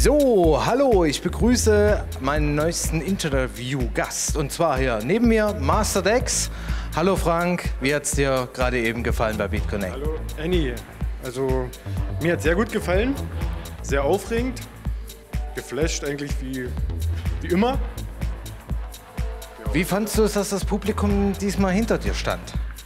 So, hallo, ich begrüße meinen neuesten Interview-Gast. Und zwar hier neben mir Master Dex. Hallo Frank, wie hat es dir gerade eben gefallen bei Beat Connect? Hallo Annie, also mir hat es sehr gut gefallen, sehr aufregend, geflasht eigentlich wie immer. Ja. Wie fandest du es, dass das Publikum diesmal hinter dir stand?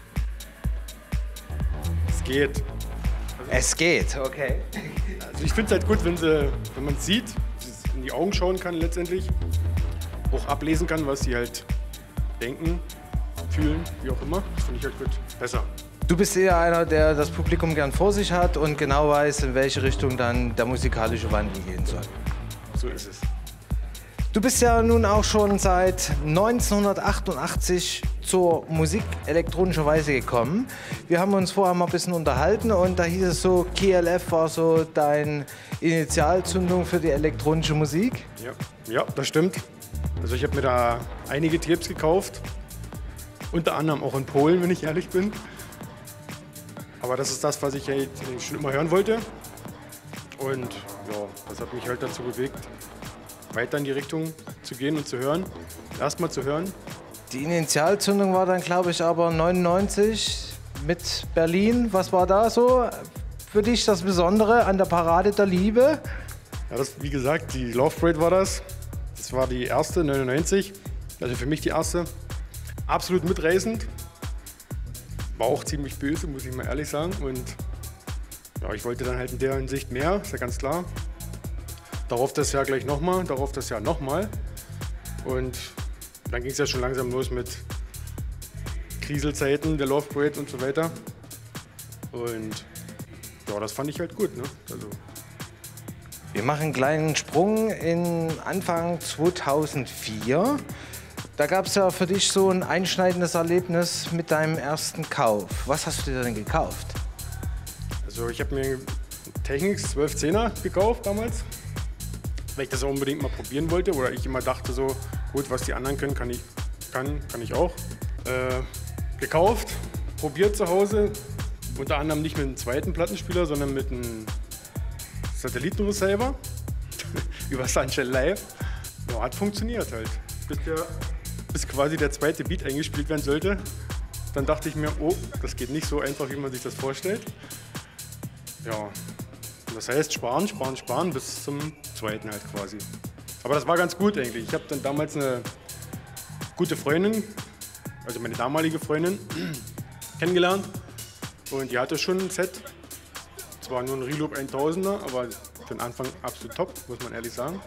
Es geht. Es geht, okay. Also ich finde es halt gut, wenn man es sieht, in die Augen schauen kann letztendlich, auch ablesen kann, was sie halt denken, fühlen, wie auch immer. Das finde ich halt gut. Besser. Du bist eher einer, der das Publikum gern vor sich hat und genau weiß, in welche Richtung dann der musikalische Wandel gehen soll. So ist es. Du bist ja nun auch schon seit 1988 zur Musik elektronischerweise gekommen. Wir haben uns vorher mal ein bisschen unterhalten und da hieß es so, KLF war so deine Initialzündung für die elektronische Musik. Ja, das stimmt. Also ich habe mir da einige Tapes gekauft, unter anderem auch in Polen, wenn ich ehrlich bin. Aber das ist das, was ich halt schon immer hören wollte. Und ja, das hat mich halt dazu bewegt, weiter in die Richtung zu gehen und zu hören. Erstmal zu hören. Die Initialzündung war dann, glaube ich, aber 99 mit Berlin. Was war da so für dich das Besondere an der Parade der Liebe? Ja, wie gesagt, die Love Parade war das. Das war die erste, 99. Also für mich die erste. Absolut mitreißend. War auch ziemlich böse, muss ich mal ehrlich sagen. Und ja, ich wollte dann halt in der Hinsicht mehr, ist ja ganz klar. Darauf das Jahr gleich nochmal, darauf das Jahr nochmal. Und dann ging es ja schon langsam los mit Kriselzeiten, der Love Parade und so weiter. Und ja, das fand ich halt gut. Ne? Also. Wir machen einen kleinen Sprung in Anfang 2004. Da gab es ja für dich so ein einschneidendes Erlebnis mit deinem ersten Kauf. Was hast du dir denn gekauft? Also ich habe mir einen Technics 1210er gekauft damals, weil ich das auch unbedingt mal probieren wollte. Oder ich immer dachte so, gut, was die anderen können, kann ich auch. Gekauft, probiert zu Hause. Unter anderem nicht mit einem zweiten Plattenspieler, sondern mit einem Satellitenreceiver über Sunshine Live. Ja, hat funktioniert halt. Bis quasi der zweite Beat eingespielt werden sollte. Dann dachte ich mir, oh, das geht nicht so einfach, wie man sich das vorstellt. Ja, das heißt sparen bis zum zweiten halt quasi. Aber das war ganz gut eigentlich. Ich habe dann damals eine gute Freundin, also meine damalige Freundin, kennengelernt. Und die hatte schon ein Set. Zwar nur ein Reloop 1000er, aber für den Anfang absolut top, muss man ehrlich sagen.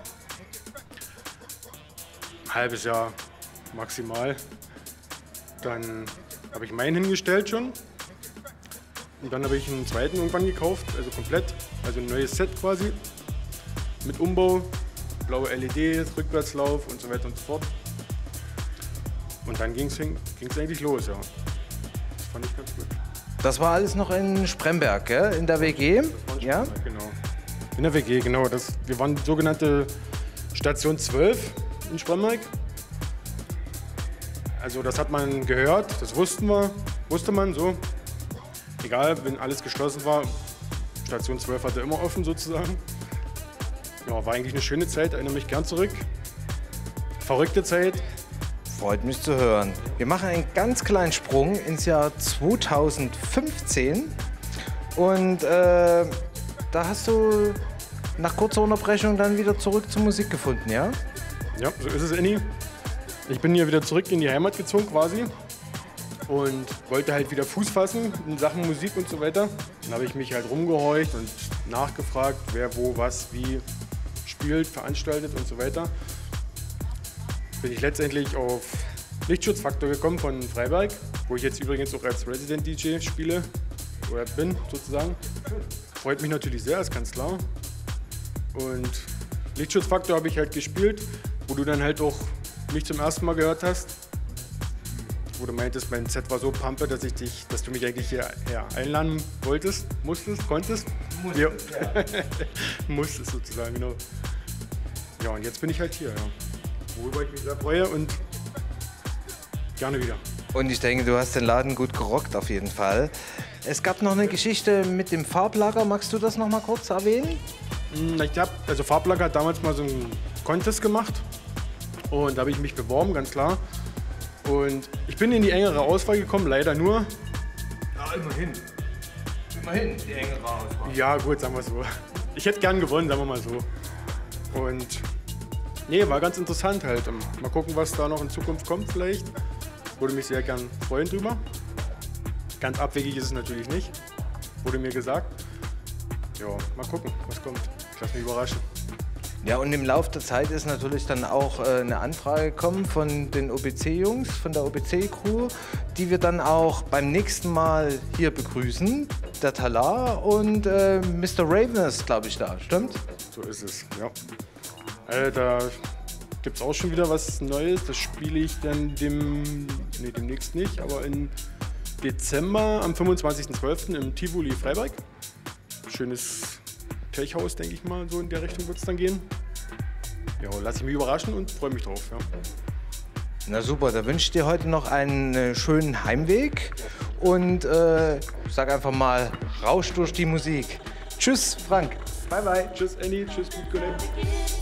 Ein halbes Jahr maximal. Dann habe ich meinen hingestellt schon. Und dann habe ich einen zweiten irgendwann gekauft, also komplett. Also ein neues Set quasi. Mit Umbau, blaue LEDs, Rückwärtslauf und so weiter und so fort. Und dann ging es eigentlich los, ja. Das fand ich ganz gut. Das war alles noch in Spremberg, gell? In der WG? Ja, genau. In der WG, genau. Wir waren sogenannte Station 12 in Spremberg. Also das hat man gehört, das wusste man so. Egal, wenn alles geschlossen war, Station 12 hatte immer offen sozusagen. Ja, war eigentlich eine schöne Zeit, erinnere mich gern zurück. Verrückte Zeit. Freut mich zu hören. Wir machen einen ganz kleinen Sprung ins Jahr 2015 und da hast du nach kurzer Unterbrechung dann wieder zurück zur Musik gefunden, ja? Ja, so ist es, Annie. Ich bin hier wieder zurück in die Heimat gezogen quasi und wollte halt wieder Fuß fassen in Sachen Musik und so weiter. Dann habe ich mich halt rumgehorcht und nachgefragt, wer wo was wie spielt, veranstaltet und so weiter. Bin ich letztendlich auf Lichtschutzfaktor gekommen von Freiberg, wo ich jetzt übrigens auch als Resident DJ spiele oder bin sozusagen. Freut mich natürlich sehr, ist ganz klar. Und Lichtschutzfaktor habe ich halt gespielt, wo du dann halt auch mich zum ersten Mal gehört hast. Wo du meintest, mein Set war so pampe, dass du mich eigentlich hier einladen wolltest, konntest. Ja. Musstest sozusagen, genau. Ja, und jetzt bin ich halt hier, ja. Worüber ich mich sehr freue und gerne wieder. Und ich denke, du hast den Laden gut gerockt auf jeden Fall. Es gab noch eine Geschichte mit dem Farblager. Magst du das noch mal kurz erwähnen? Ich habe, also Farblack hat damals mal so einen Contest gemacht und da habe ich mich beworben, ganz klar. Und ich bin in die engere Auswahl gekommen, leider nur. Ja, immerhin. Immerhin die engere Auswahl. Ja, gut, sagen wir so. Ich hätte gern gewonnen, sagen wir mal so. Und nee, war ganz interessant halt. Mal gucken, was da noch in Zukunft kommt vielleicht. Würde mich sehr gern freuen drüber. Ganz abwegig ist es natürlich nicht, wurde mir gesagt. Ja, mal gucken, was kommt. Ich lasse mich überraschen. Ja, und im Laufe der Zeit ist natürlich dann auch eine Anfrage gekommen von den OBC-Jungs, von der OBC-Crew, die wir dann auch beim nächsten Mal hier begrüßen. Der Talar und Mr. Raven ist, glaube ich, da, stimmt? So ist es, ja. Da gibt es auch schon wieder was Neues. Das spiele ich dann demnächst nicht, aber im Dezember am 25.12. im Tivoli Freiberg. Schönes Techhaus, denke ich mal, so in der Richtung wird es dann gehen. Ja, lasse ich mich überraschen und freue mich drauf. Ja. Na super, da wünsche ich dir heute noch einen schönen Heimweg und sag einfach mal, rausch durch die Musik. Tschüss, Frank. Bye, bye. Tschüss, Annie. Tschüss, gut Connect.